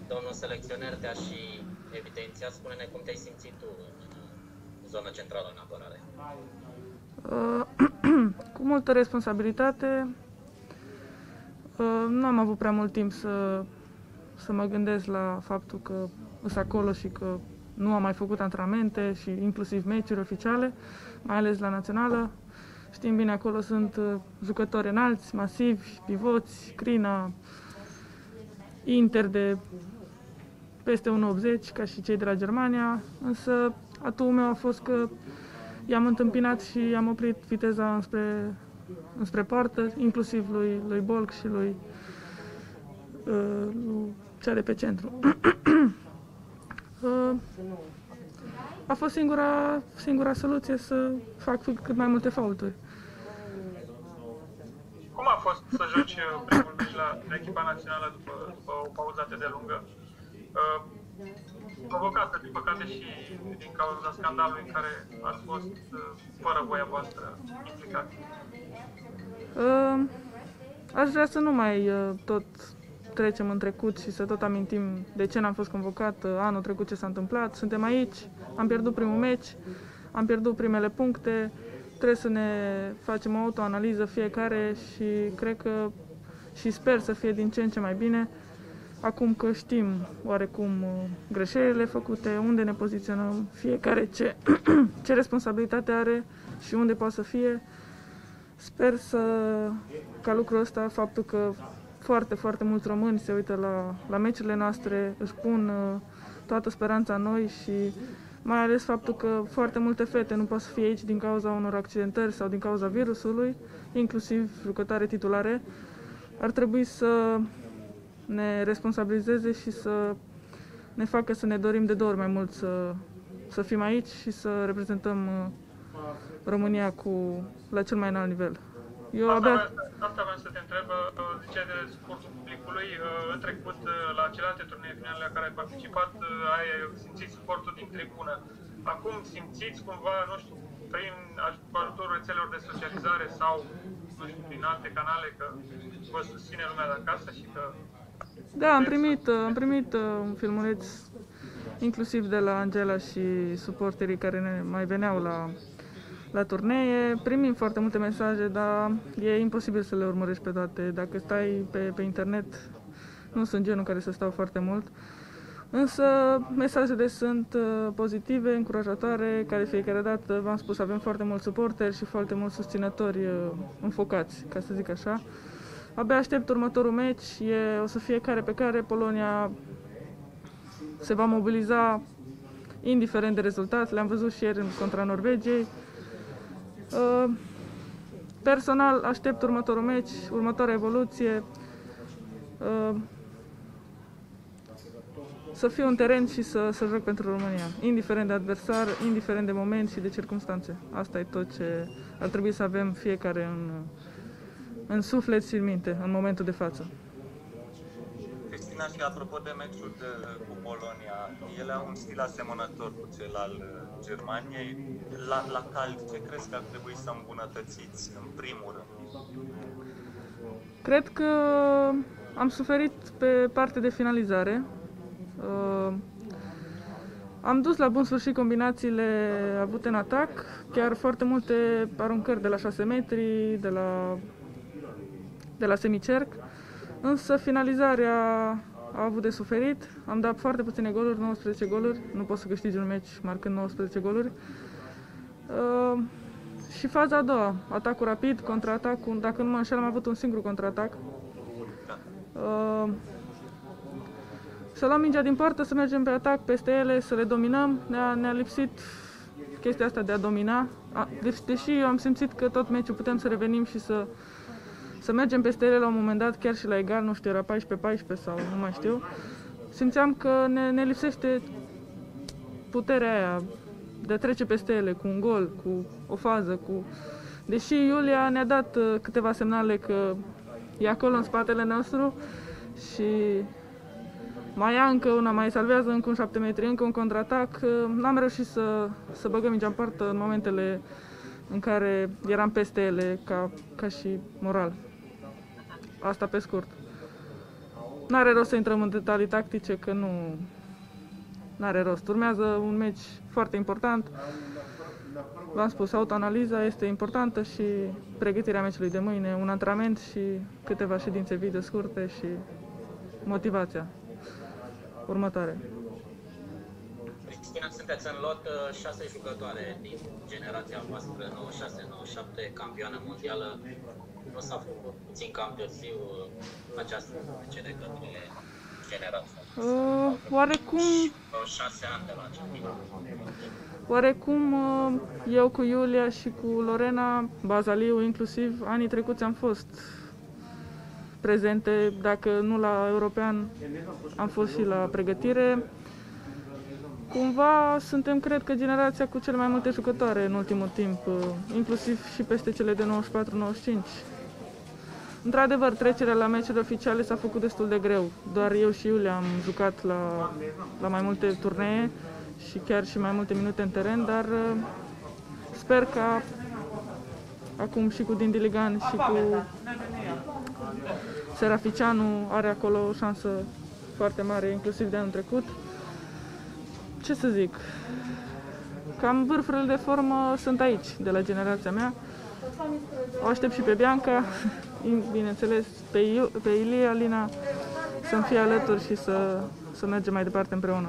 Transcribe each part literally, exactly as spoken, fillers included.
domnul selecționer te-a și evidențiat. Spune-ne cum te-ai simțit tu în zona centrală în apărare. Uh, cu multă responsabilitate. Uh, nu am avut prea mult timp să, să mă gândesc la faptul că sunt acolo și că nu am mai făcut antrenamente și inclusiv meciuri oficiale, mai ales la națională. Știm bine, acolo sunt uh, jucători înalți, masivi, pivoți, crina, Inter de peste unu optzeci, ca și cei de la Germania, însă atul meu a fost că i-am întâmpinat și i-am oprit viteza înspre, înspre poartă, inclusiv lui, lui Bolc și lui, uh, lui cea de pe centru. uh, a fost singura, singura soluție să fac cât mai multe faulturi. Cum a fost să joci primul meci la echipa națională după, după o pauză atât de lungă? Uh, provocată, din păcate, și din cauza scandalului în care ați fost, uh, fără voia voastră, implicat. Uh, aș vrea să nu mai uh, tot trecem în trecut și să tot amintim de ce n-am fost convocat, uh, anul trecut ce s-a întâmplat. Suntem aici, am pierdut primul meci, am pierdut primele puncte, trebuie să ne facem o autoanaliză fiecare și cred că și sper să fie din ce în ce mai bine. Acum că știm oarecum greșelile făcute, unde ne poziționăm, fiecare ce, ce responsabilitate are și unde poate să fie. Sper să, ca lucrul ăsta, faptul că foarte, foarte mulți români se uită la, la meciurile noastre, își pun uh, toată speranța în noi și mai ales faptul că foarte multe fete nu pot să fie aici din cauza unor accidentări sau din cauza virusului, inclusiv jucătoare titulare, ar trebui să ne responsabilizeze și să ne facă să ne dorim de două ori mai mult să, să fim aici și să reprezentăm uh, România cu, la cel mai înalt nivel. Eu asta, abia... asta vreau să te întreb, ziceai de suportul publicului. În trecut, la celelalte turnee finale la care ai participat, ai simțit suportul din tribună. Acum simțiți cumva, nu știu, prin ajutorul rețelelor de socializare sau, nu știu, prin alte canale, că vă susține lumea de acasă și că... Da, am primit, am primit un filmuleț inclusiv de la Angela și suporterii care ne mai veneau la La turnee. Primim foarte multe mesaje, dar e imposibil să le urmărești pe toate. Dacă stai pe, pe internet, nu sunt genul care să stau foarte mult. Însă mesajele sunt uh, pozitive, încurajatoare, care fiecare dată, v-am spus, avem foarte mulți suporteri și foarte mulți susținători uh, înfocați, ca să zic așa. Abia aștept următorul meci, e, o să fie care pe care. Polonia se va mobiliza indiferent de rezultat, le-am văzut și ieri contra Norvegiei. Uh, personal aștept următorul meci, următoarea evoluție, uh, să fiu în teren și să, să joc pentru România, indiferent de adversar, indiferent de moment și de circumstanțe. Asta e tot ce ar trebui să avem fiecare în, în suflet și în minte, în momentul de față. Cristina, și apropo de meciul de, cu Polonia, ele au un stil asemănător cu cel al Germaniei. La, la cald, ce crezi că ar trebui să îmbunătățiți în primul rând? Cred că am suferit pe partea de finalizare. Uh, am dus la bun sfârșit combinațiile avute în atac, chiar foarte multe aruncări de la șase metri, de la, de la semicerc. Însă finalizarea a avut de suferit, am dat foarte puține goluri, nouăsprezece goluri, nu poți să câștigi un meci marcând nouăsprezece goluri. Uh, și faza a doua, atacul rapid, contraatacul, dacă nu mă înșel am avut un singur contraatac. Uh, să luăm mingea din poartă, să mergem pe atac peste ele, să le dominăm, ne-a, ne-a lipsit chestia asta de a domina. A, deci, deși eu am simțit că tot meciul putem să revenim și să Să mergem peste ele la un moment dat, chiar și la egal, nu știu, era paisprezece paisprezece sau nu mai știu. Simțeam că ne, ne lipsește puterea aia de a trece peste ele cu un gol, cu o fază, cu... Deși Iulia ne-a dat câteva semnale că e acolo în spatele nostru și mai ia încă una, mai salvează încă un șapte metri, încă un contraatac. N-am reușit să, să băgăm mingea în poartă în momentele în care eram peste ele ca, ca și moral. Asta pe scurt. N-are rost să intrăm în detalii tactice, că nu n-are rost. Urmează un meci foarte important. V-am spus, autoanaliza este importantă și pregătirea meciului de mâine, un antrenament și câteva ședințe video scurte și motivația următoare. Cristina, sunteți în lot șase jucătoare din generația voastră, nouăzeci și șase nouăzeci și șapte, campioană mondială. Nu s-a făcut puțin cam târziu această trecere către generația? Uh, oarecum... șase ani de la început. Oarecum eu cu Iulia și cu Lorena, Bazaliu inclusiv, anii trecuți am fost prezente, dacă nu la european, am fost și la pregătire. Cumva suntem, cred că, generația cu cele mai multe jucătoare în ultimul timp, inclusiv și peste cele de nouăzeci și patru nouăzeci și cinci. Într-adevăr, trecerea la meciuri oficiale s-a făcut destul de greu. Doar eu și Iulia am jucat la, la mai multe turnee și chiar și mai multe minute în teren, dar sper ca acum și cu Dindiligan și cu Seraficianu are acolo o șansă foarte mare, inclusiv de anul trecut. Ce să zic, cam vârfurile de formă sunt aici, de la generația mea. O aștept și pe Bianca, bineînțeles, pe, Iu, pe Ilie, Alina, să-mi fie alături și să, să mergem mai departe împreună.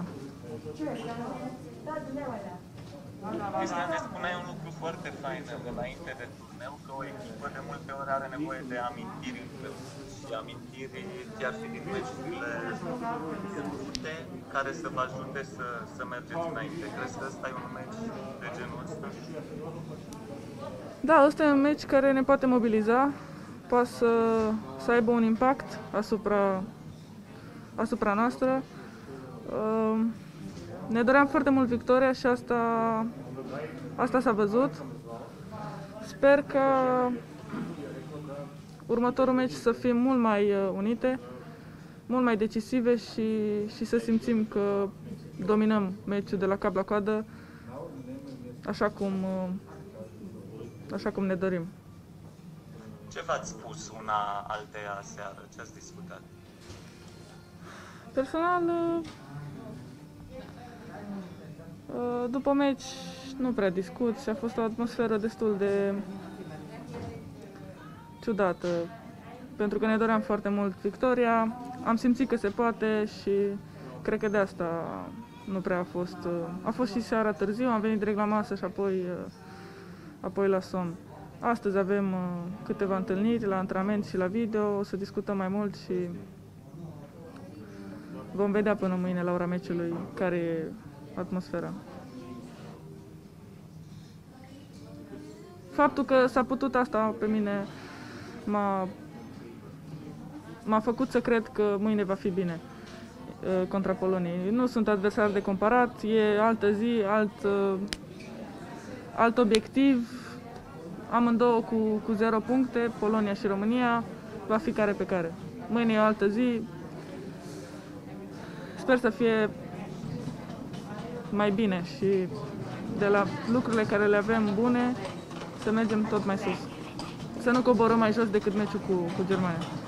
Cristian, ne spuneai un lucru foarte fain înainte de turneu, că o echipă de multe ori are nevoie de amintiri și amintiri chiar și din meciurile scurte, care să vă ajute să, să mergeți înainte. Crezi că ăsta e un meci de genul ăsta? Da, ăsta e un meci care ne poate mobiliza, poate să, să aibă un impact asupra, asupra noastră. Uh, Ne doream foarte mult victoria și asta, asta s-a văzut. Sper că următorul meci să fie mult mai unite, mult mai decisive și, și să simțim că dominăm meciul de la cap la coadă, așa cum, așa cum ne dorim. Ce v-ați spus una alteia seară? Ce ați discutat? Personal, după meci nu prea discut și a fost o atmosferă destul de ciudată, pentru că ne doream foarte mult victoria, am simțit că se poate și cred că de asta nu prea a fost. A fost și seara târziu, am venit direct la masă și apoi, apoi la somn. Astăzi avem câteva întâlniri la antrenament și la video, o să discutăm mai mult și vom vedea până mâine la ora meciului care e atmosfera. Faptul că s-a putut asta pe mine m-a, m-a făcut să cred că mâine va fi bine contra Poloniei. Nu sunt adversari de comparat, e altă zi, alt, alt obiectiv, amândouă cu, cu zero puncte, Polonia și România, va fi care pe care. Mâine e o altă zi, sper să fie mai bine și de la lucrurile care le avem bune să mergem tot mai sus. Să nu coborăm mai jos decât meciul cu, cu Germania.